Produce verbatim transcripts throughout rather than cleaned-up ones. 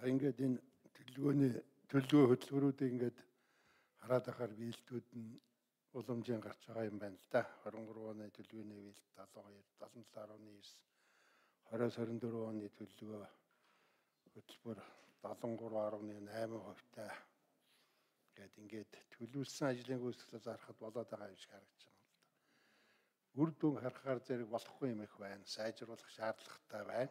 ингээд энэ төлөвлөгөөний төлөвлөгөө хөтөлбөрүүдийг ингээд хараад байхаар биелэлтүүд нь уламжийн гарч байгаа юм байна л да. двадцать три оны төлөвлөгөөний биелэлт seventy two, seventy seven, twenty twenty-four оны төлөвлөгөө хөтөлбөр seventy-three point eight хувьтай гээд ингээд төлөвлөсөн ажлын гүйцэтгэлээ зарахад болоод байгаа юм шиг харагдаж байна л да. Үр дүн харахаар зэрэг болохгүй юм их байна. Сайжруулах шаардлагатай байна.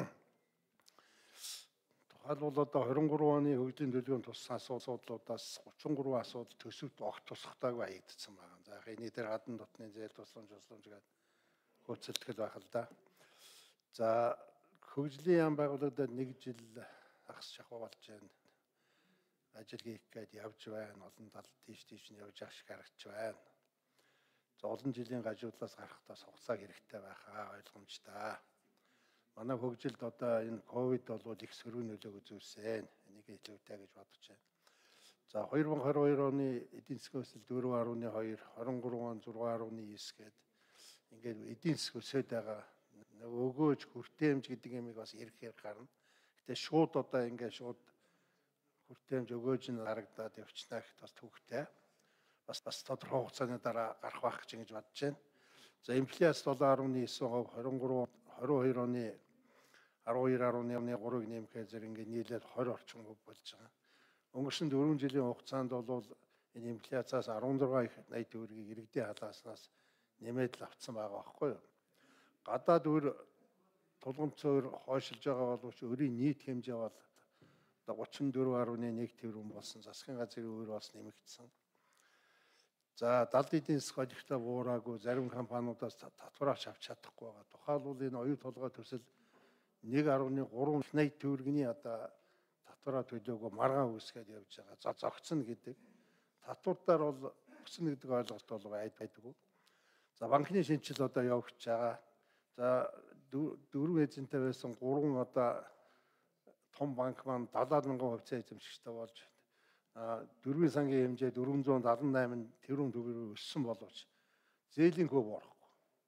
Тухайлбал одоо twenty twenty-three оны хөгжлийн төлөвлөгөөний туссан асуудлуудаас thirty-three асуудал төсөвт огт тусахтайг хаягдсан байна. За яг энэ дээр гадна дотны зээл тусламж тусламж гэдэг хөөцөлтгөл байх л да. За хөгжлийн яам байгууллагад нэг жил хагас шахуу болж байна. Ажил хийх гээд явж байна. Олон талд тийш тийш нь явж ах шиг харагдж байна. За олон жилийн гажуудлаас гарахдаа хугацаа хэрэгтэй байхаа ойлгомжтой. Манай хөгжилд одоо энэ ковид бол их сөрөг нөлөөг үзүүлсэн. Энийг илүүтэй гэж бодож байна. За twenty twenty-two оны эдийн засгийн өсөлт four point two, twenty-three он six point nine гээд ингээд эдийн засаг өсөд байгаа. Өгөөж хүртээмж гэдэг юмыг бас ирэхээр гарна. Гэтэ шууд одоо ингээд шууд хүртээмж өгөөж нь харагдаад явчихнаа гэхэд бас төвхтэй. Бас бас тодорхой хугацааны дараа гарах байх гэж ингэж бодож байна. За инфляц seven point nine percent, twenty-three twenty-two оны twelve point three-ыг нэмэхээр зэрэг ингээд нийлээд twenty орчим хувь болж байгаа. Өнгөрсөн four жилийн хугацаанд бол энэ инфляцаас sixteen их eighty төгрөгийг иргэдийн халааснаас нэмээд л авцсан байгаа байхгүй юу? Гадаад өр тулгымцоор хойшилж байгаа боловч өрийн нийт хэмжээ бол thirty-four point one тэрбум болсон. Засгийн газрын өр бас нэмэгдсэн. За далд эдийн засаг хожигтой буураагүй зарим компаниудаас татвараач авч чадахгүй байгаа. Тухайлбал энэ оюу толгой төсөл one point three eighty төгрөгийн одоо татвараа төлөөгүй маргаан үүсгээд явж байгаа. Зогцно гэдэг. Татвартаар бол өснө гэдэг ойлголт бол байдаггүй. За банкны шинжил одоо явж байгаа. За дөрвөн эзэнтэй байсан гурван одоо том банк маань seventy мянган хувьцаа эзэмшигчтэй болж дөрвөн сангийн хэмжээ four seventy-eight тэрбум төгрөгөөр өссөн боловч зээлийн хөв орохгүй.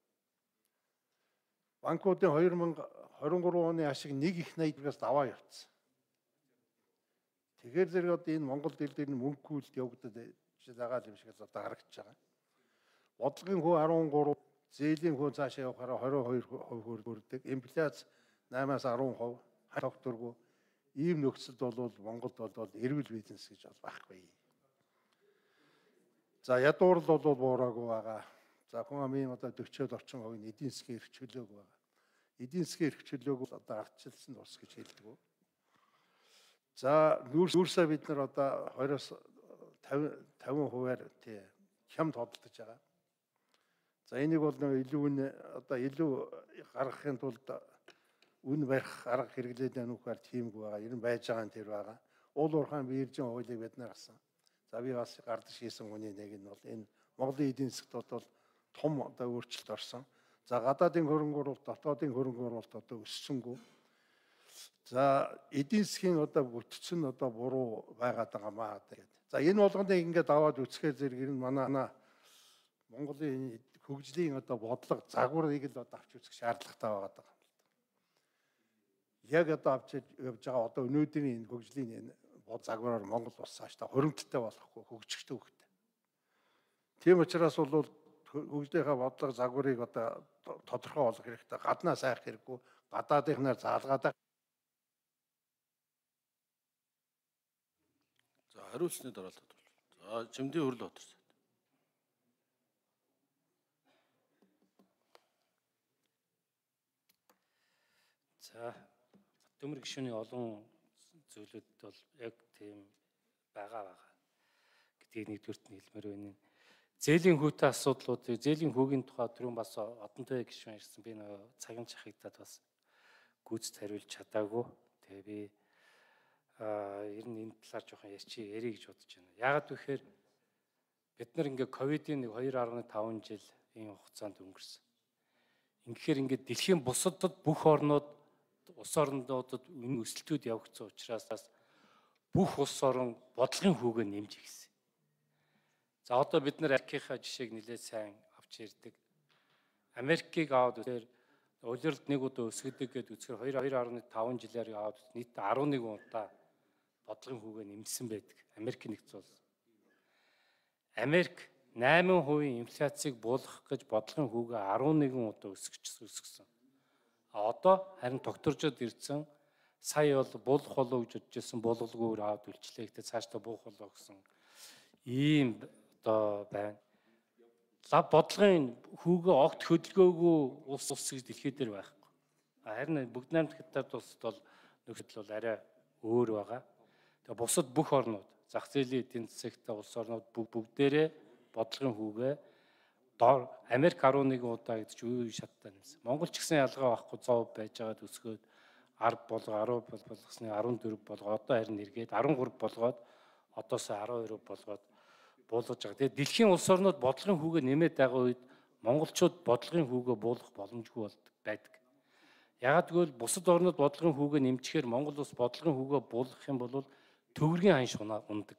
Банкуудын twenty twenty-three оны ашиг one их eighty-аас даваа явцсан. Тэгэхээр зэрэг одоо энэ Монгол дээл дээр мөнгө хүлд явагдаад байгаа юм шиг одоо харагдаж байгаа. Бодлогын хөө thirteen, зээлийн хөө цаашаа явахаараа twenty-two percent хүрдэг. Инфляц eight-аас ten percent тогтворгүй. Ийм нөхцөлд бол Монголд бол эрүүл бизнес гэж бол байхгүй. За ядуурл бол буураагүй байгаа. За хүн амын одоо forty орчим хувь нь эдийн засгийн эрх чөлөөг байгаа. Эдийн засгийн эрх чөлөөг одоо ардчилсан ус гэж хэлдэг. За нүүрсээ бид нар одоо twenty-оос fifty хувиар тий хямд тодтолж байгаа. За энийг бол илүү нь одоо илүү гаргахын тулд үн барих арга хэрэглээд байна уу гэхээр тиймгүй байгаа. Ер нь байж байгаа нь тэр байгаа. Уул уурхайн биержин хуулийг бид нар гасан. За би бас гардаж хийсэн хүний нэг нь бол энэ Монголын эдийн засгт бол том одоо өөрчлөлт орсон. За гадаадын хөрөнгө оруулалт, дотоодын хөрөнгө оруулалт одоо өссөнгүй. За эдийн засгийн одоо бүтцэн одоо буруу байгаад байгаа маа гэдэг. За энэ болгоныг ингээд аваад үсгээр зэрэг ер нь манай Монголын хөгжлийн одоо бодлого загварыг л одоо авч үзэх шаардлагатай байгаа. Яг одоо авч явж байгаа одоо өнөөдрийн энэ хөгжлийн энэ бод загвараар Монгол улс цаашдаа хуримттай болохгүй хөгжихтэй хөгтэй. Тийм учраас бол хөгжлийнхаа бодлого загварыг одоо тодорхой болгох хэрэгтэй. Гаднаа сайх хэрэггүй, гадаадынхнаар заалгаад. За хариулсны дараалал бол. За Жимдийн хөрөл батарсан. За төмөр гишүүний олон зүйлүүд бол яг тийм байгаа байгаа гэдгийг нэгдүгürt нь хэлмээр байна. Зээлийн хүйтэй асуудлуудыг зээлийн хөөгийн тухай түрүүн бас одонтой гишүүн ирсэн. Би нөгөө цагийн чахагдаад бас гүйцэд хариулж чадаагүй. Тэгээ би аа ер нь энэ талаар жоохон ярьчих ярих гэж бодож байна. Яагаад гэвэл бид нар ингээ ковидын two point five жил энэ хугацаанд өнгөрсөн. Ингэхээр ингээ дэлхийн бусадд бүх орнууд улс орнуудад энэ өсөлтүүд явагдсан учраас бүх улс орн бодлогын хүүгээ нэмж ирсэн. За одоо бид нар Америкийнхаа жишээг нэлээд сайн авч ярьдаг. Америкийг аваад үзээр улирлд нэг удаа өсгөдөг гэдэг үзэхээр хоёр орны таван жилээр яваад нийт арван нэг удаа бодлогын хүүгээ нэмсэн байдаг. Америк нэгдсэн улс. Америк найман хувийн инфляцийг буулгах гэж бодлогын хүүгээ арван нэг удаа өсгөж өсгсөн. А одоо харин тогтворжод ирсэн сая бол буулгах болов гэж бодож байсан буулгалгүйгээр аваад үлчлээ гэдэг цаашдаа буух болов гэсэн ийм одоо байна. Лав бодлогын хүүгээ огт хөдөлгөөгүй улс улс гэж дэлхий дээр байхгүй. Харин бүгд найрамд хятад улсад бол нөхцөл бол арай өөр байгаа. Тэгээ бусад бүх орнууд зах зээлийн эдийн засагтай улс орнууд бүгдээрээ бодлогын хүүгээ доор Америк арван нэг удаа гэдэг чинь үе шаттай нэмсэн. Монгол ч гэсэн ялгаа байхгүй цоо байж байгаад өсгөөд арав болго арав болгосны арван дөрөв болго одоо харин эргээд арван гурав болгоод одоосоо арван хоёр болгоод буулгаж байгаа. Тэгээд дэлхийн улс орнууд бодлогын хүүгээ нэмээд байгаа үед монголчууд бодлогын хүүгээ буулгах боломжгүй болдог байдаг. Ягаад гэвэл бусад орнууд бодлогын хүүгээ нэмчихээр Монгол улс бодлогын хүүгээ буулгах юм бол төгрөгийн ханш ундаг.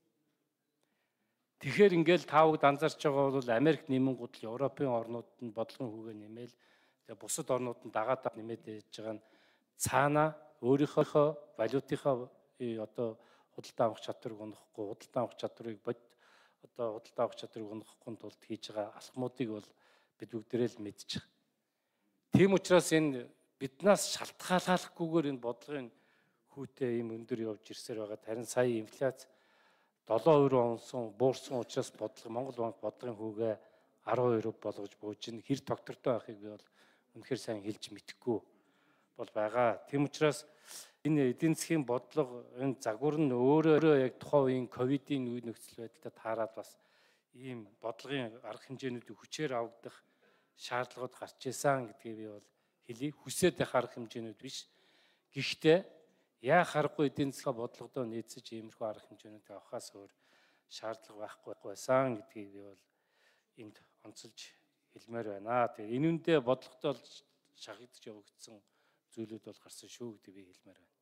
Тэгэхээр ингээл таавд анзаарч байгаа бол Америк нэмэнгууд л Европын орнууд нь бодлогын хүүгээ нэмээл тэгээд бусад орнууд нь дагаад нэмээд ээж байгаа нь цаана өөрийнхөө валютынхаа одоо худалдаа авах чадварыг унахгүй, худалдаа авах чадварыг бод одоо худалдаа авах чадварыг унахгүй тулд хийж байгаа алхмуудыг бол бид бүгдээрээ л мэдж байгаа. Тийм учраас энэ биднаас шалтгааллахгүйгээр энэ бодлогын хүүтэй ийм өндөр явж ирсээр байгаа. Харин сая инфляц долоо хувь онсон буурсан учраас бодлого Монгол банк бодлогын хүүгээ арван хоёр болгож бууж ин хэр тогтвортой байхыг би бол үнэхээр сайн хэлж мэдэхгүй бол байгаа. Тийм учраас энэ эдийн засгийн бодлого энэ загвар нь өөрөө яг тухайн үеийн ковидын үе нөхцөл байдалтай таарад бас ийм бодлогын арга хэмжээнүүдийг хүчээр авагдах шаардлагууд гарч ирсэн гэдгийг би бол хэлий. Хүсээд байх арга хэмжээнүүд биш. Гэхдээ яа харахгүй эдийн засгийн бодлогодоо нийцэж иймэрхүү арга хэмжээнүүд авахаас өөр шаардлага байхгүй байсан гэдгийг би бол энд онцолж хэлмээр байна. Тэгээ энэ үндэ бодлоготой бол шахагдж явагдсан зүйлүүд бол гарсан шүү гэдэг би хэлмээр байна.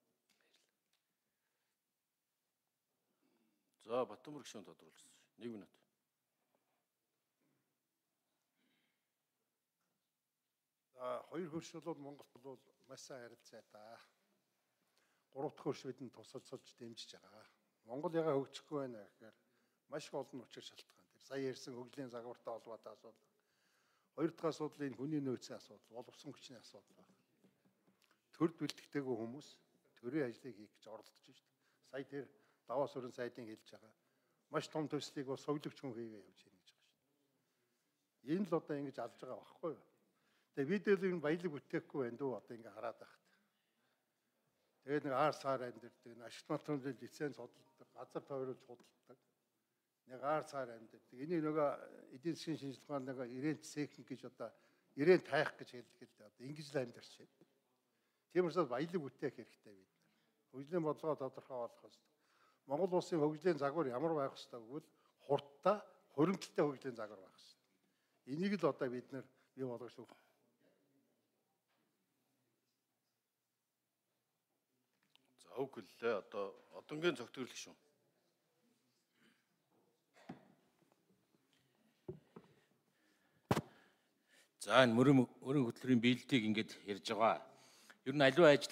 За Батбаяр гишүүн тодруулсан. Нэг минут. За хоёр хөрш бол Монголд бол маш сайн харилцаа та. Гурав дахь хөрш бидэнд тусалцуулж дэмжиж байгаа. Монгол яга хөгжихгүй байна гэхээр маш их олон учир шалтгаан. Тэр сая ярьсан хөгжлийн загвартай холбоотой асуудал. Хоёр дахь асуудал энэ хүний нөөцийн асуудал, боловсон хүчний асуудал байна. Төр бэлтгэдэггүй хүмүүс төрийн ажлыг хийх гэж оролдож байна. Сая тэр даваа сүрэн сайдын хэлж байгаа. Маш том төслийг бол совлогч хүн хийгээ явж байна гэж байгаа шүү. Энэ л одоо ингэж алж байгаа байхгүй юу? Тэгээ видеог нь баялаг бүтээхгүй байна дөө одоо ингэ хараад байхад. Тэгээд нэг аар саар амьдэрдэг, ашигт материалын лиценз судалдаг, газар тойруулж худалдаг. Нэг аар саар амьдэрдэг. Энийг нөгөө эдийн засгийн шинжилгээ нэг ирээн цехник гэж одоо ирээн тайх гэж хэлдэг л дээ. Одоо ингэж л амьдарч байна. Тийм учраас баялаг бүтээх хэрэгтэй бид нар. Хөгжлийн бодлогоо тодорхой болгох хэрэгтэй. Монгол улсын хөгжлийн загвар ямар байх ёстой гэвэл хурдтай, хуримтлалтай хөгжлийн загвар байх ёстой. Энийг л одоо бид нар бий болгох шүү. За үг хэллээ. Одоо одонгийн цогтгорлог шүү. За энэ мөрөн мөрөн хөтөлбөрийн биелэлтийг ингэж ярьж байгаа. Ер нь аливаа ажил